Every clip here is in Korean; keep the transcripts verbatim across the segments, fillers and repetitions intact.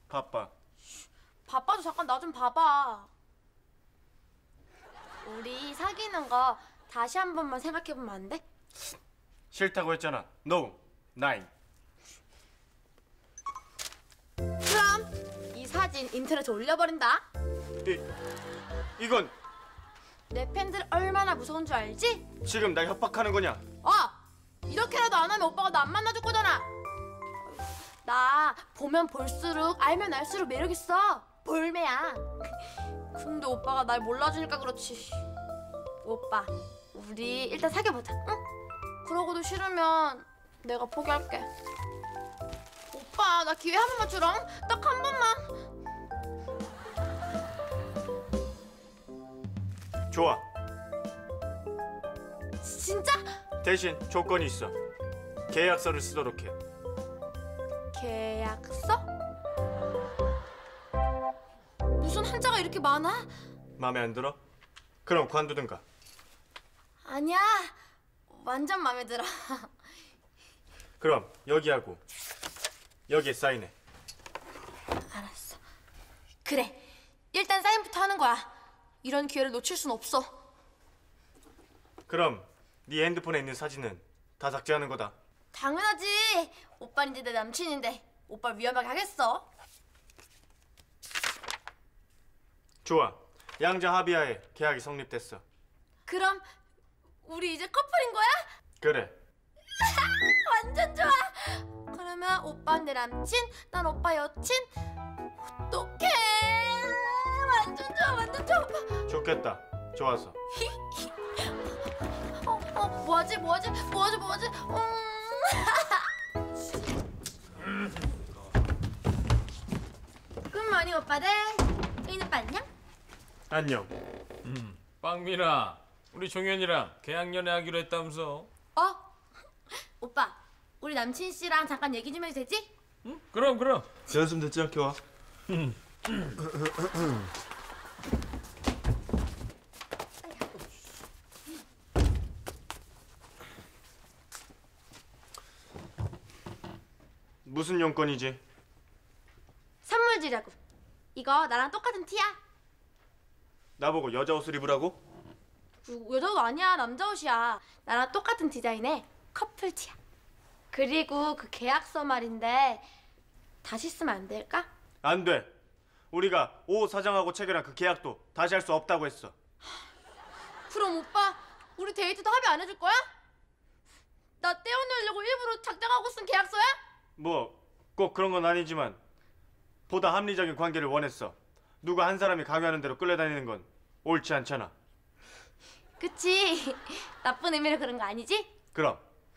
바빠. 바빠도 잠깐 나 좀 봐봐. 우리 사귀는 거 다시 한 번만 생각해보면 안 돼? 싫다고 했잖아. No, nine. 그럼 이 사진 인터넷에 올려버린다. 이, 이건 내 팬들 얼마나 무서운 줄 알지? 지금 날 협박하는 거냐? 어! 이렇게라도 안 하면 오빠가 나 안 만나줄 거잖아. 나 보면 볼수록 알면 알수록 매력있어. 볼매야. 근데 오빠가 날 몰라주니까 그렇지. 오빠, 우리 일단 사귀어보자, 응? 그러고도 싫으면 내가 포기할게. 오빠, 나 기회 한 번만 주라. 딱 한 번만. 좋아. 진짜? 대신 조건이 있어. 계약서를 쓰도록 해. 계약서? 무슨 한자가 이렇게 많아? 마음에 안 들어? 그럼 관두든가. 아니야, 완전 마음에 들어. 그럼 여기하고 여기에 사인해. 알았어. 그래, 일단 사인부터 하는 거야. 이런 기회를 놓칠 순 없어. 그럼 네 핸드폰에 있는 사진은 다 삭제하는 거다. 당연하지. 오빠는 이제 내 남친인데 오빠 위험하게 하겠어? 좋아. 양자 합의하에 계약이 성립됐어. 그럼 우리 이제 커플인 거야? 그래. 완전 좋아. 그러면 오빠는 내 남친, 난 오빠 여친. 어떡해. 완전 좋아, 완전 좋아. 좋겠다. 좋아서. 어, 어, 뭐하지, 뭐하지, 뭐하지, 뭐하지. 음. 굿모닝 오빠들. 이는 오빠 안녕? 안녕. 음, 빵민아, 우리 종현이랑 계약연애 하기로 했다면서? 어? 오빠, 우리 남친 씨랑 잠깐 얘기 좀 해도 되지? 응? 그럼 그럼. 연습 늦지 않게 와. 무슨 용건이지? 선물 주려고. 이거 나랑 똑같은 티야. 나보고 여자 옷을 입으라고? 그 여자 옷 아니야, 남자 옷이야. 나랑 똑같은 디자인의 커플 티야. 그리고 그 계약서 말인데 다시 쓰면 안 될까? 안 돼. 우리가 오 사장하고 체결한 그 계약도 다시 할 수 없다고 했어. 그럼 오빠, 우리 데이트도 합의 안 해줄 거야? 나 떼어내려고 일부러 작정하고 쓴 계약서야? 뭐 꼭 그런 건 아니지만 보다 합리적인 관계를 원했어. 누가 한 사람이 강요하는 대로 끌려다니는 건 옳지 않잖아. 그치? 나쁜 의미로 그런 거 아니지? 그럼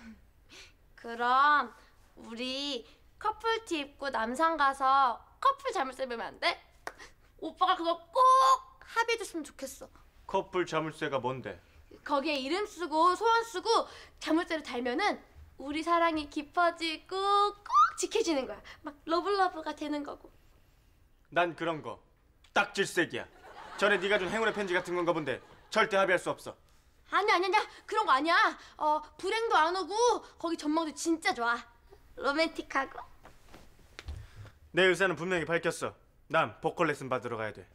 그럼 우리 커플티 입고 남산 가서 커플 자물쇠 매면 안 돼? 오빠가 그거 꼭 합의해줬으면 좋겠어. 커플 자물쇠가 뭔데? 거기에 이름 쓰고 소원 쓰고 자물쇠를 달면은 우리 사랑이 깊어지고 꼭 지켜지는 거야. 막 러블러브가 되는 거고. 난 그런 거 딱 질색이야. 전에 네가 준 행운의 편지 같은 건가 본데 절대 합의할 수 없어. 아니야 아니야 아니야. 그런 거 아니야. 어 불행도 안 오고 거기 전망도 진짜 좋아. 로맨틱하고. 내 의사는 분명히 밝혔어. 난 보컬 레슨 받으러 가야 돼.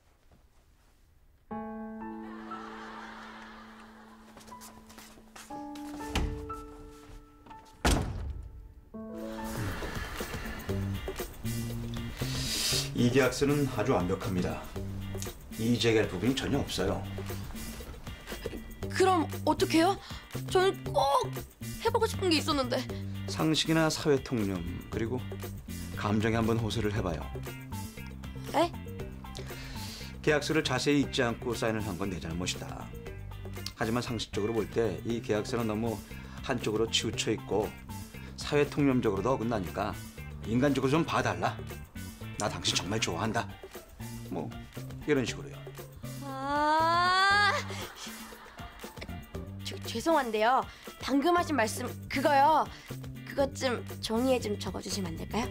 이 계약서는 아주 완벽합니다. 이의제기할 부분이 전혀 없어요. 그럼 어떡해요? 저는 꼭 해보고 싶은 게 있었는데. 상식이나 사회 통념 그리고 감정에 한번 호소를 해봐요. 에? 계약서를 자세히 읽지 않고 사인을 한 건 내 잘못이다. 하지만 상식적으로 볼 때 이 계약서는 너무 한쪽으로 치우쳐 있고 사회 통념적으로도 어긋나니까 인간적으로 좀 봐달라. 나 당신 정말 좋아한다. 뭐 이런 식으로요. 아, 저, 죄송한데요. 방금 하신 말씀 그거요. 그것 좀 종이에 좀 적어주시면 안 될까요?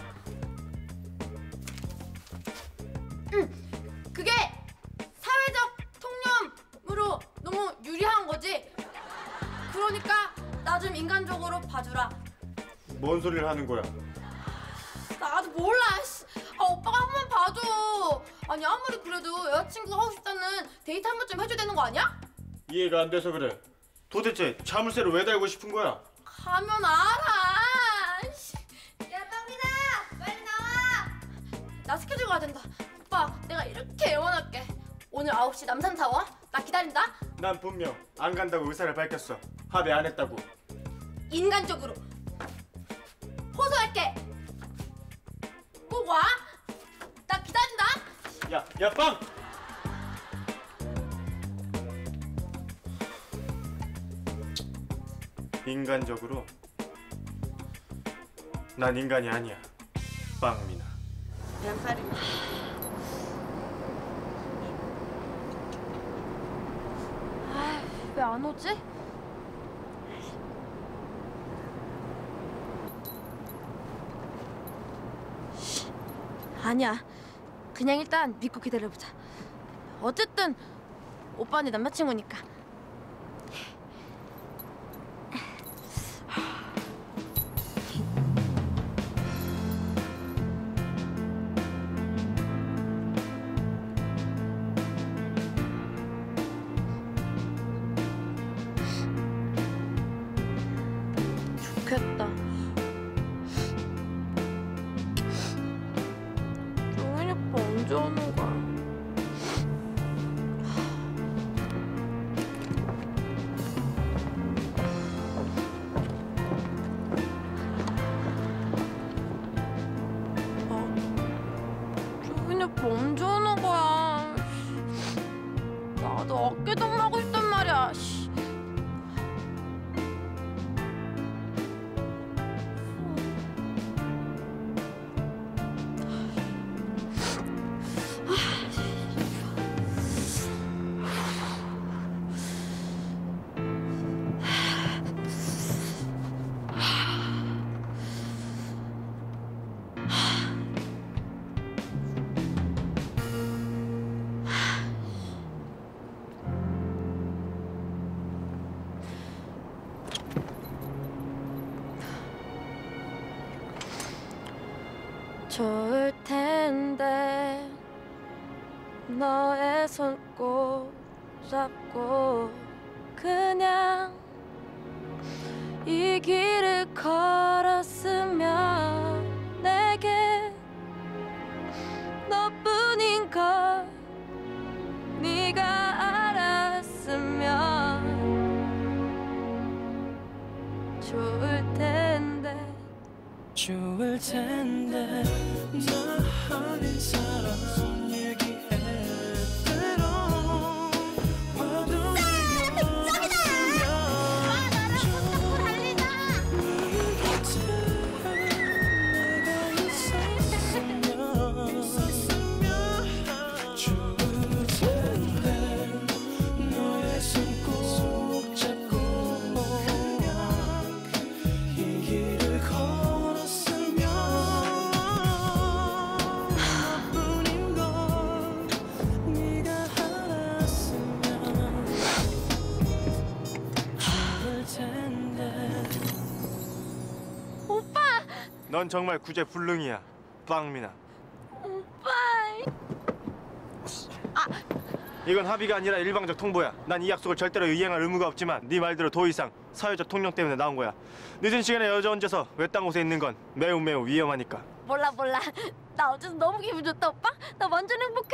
음, 그게 사회적 통념으로 너무 유리한 거지. 그러니까 나 좀 인간적으로 봐주라. 뭔 소리를 하는 거야? 나도 몰라. 씨. 아 오빠가 한 번 봐줘. 아니 아무리 그래도 여자친구가 하고 싶다는 데이트 한 번쯤 해줘야 되는 거 아니야? 이해가 안 돼서 그래. 도대체 자물쇠를 왜 달고 싶은 거야? 가면 알아. 씨. 야 빵민아 빨리 나와. 나 스케줄 가야 된다. 오빠 내가 이렇게 애원할게. 오늘 아홉 시 남산타워 나 기다린다. 난 분명 안 간다고 의사를 밝혔어. 합의 안 했다고. 인간적으로 호소할게. 꼭 와. 나 기다린다. 야, 야 빵! 인간적으로 난 인간이 아니야. 빵미나. 왜 안 오지? 아니야. 그냥 일단 믿고 기다려보자. 어쨌든 오빠 네 남자친구니까. 좋겠다. 종현이 오빠 언제 오는 거야? 아, 종현이 오빠 언제 오는 거야? 나도 어깨동 하고 싶단 말이야. 씨. 좋을 텐데 너의 손 꼭 잡고 그냥 이 길을 걸었으면 내게 너뿐인 걸 네가 알았으면 좋을 텐데 좋을 텐데 나 아닌 사람 얘기했대로 화도 백점이다! 와 나랑 손잡고 달리자! 내가 있었으면 좋을 텐데 너의 손 꼭 잡고 이 길을 걸었으면 나뿐인 걸 네가 알았으면 좋을 텐데 오빠! 넌 정말 구제불능이야. 빵미나. 오빠! 이건 합의가 아니라 일방적 통보야. 난 이 약속을 절대로 이행할 의무가 없지만 네 말대로 더 이상 사회적 통념 때문에 나온 거야. 늦은 시간에 여자 혼자서 외딴 곳에 있는 건 매우 매우 위험하니까. 몰라 몰라. 나 어제도 너무 기분 좋다 오빠. 나 완전 행복해.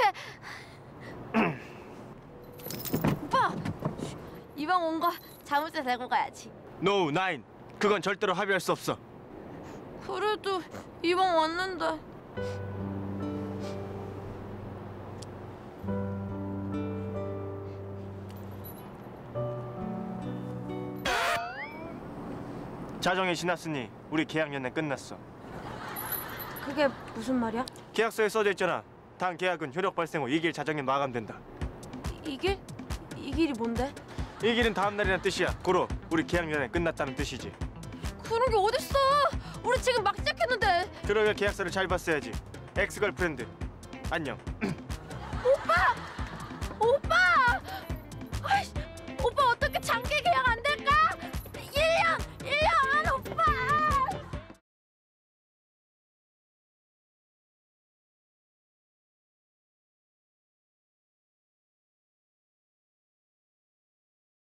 오빠! 이왕 온 거 자물쇠 들고 가야지. No, nine. 그건 절대로 합의할 수 없어. 그래도 이왕 왔는데. 자정이 지났으니 우리 계약 연내 끝났어. 그게 무슨 말이야? 계약서에 써져 있잖아. 당 계약은 효력 발생 후 이 길 자정에 마감된다. 이 길? 이 길이 뭔데? 이 길은 다음 날이란 뜻이야. 고로 우리 계약 연내 끝났다는 뜻이지. 그런 게 어딨어? 우리 지금 막 시작했는데. 그러게 계약서를 잘 봤어야지. 엑스걸프렌드. 안녕. 오빠!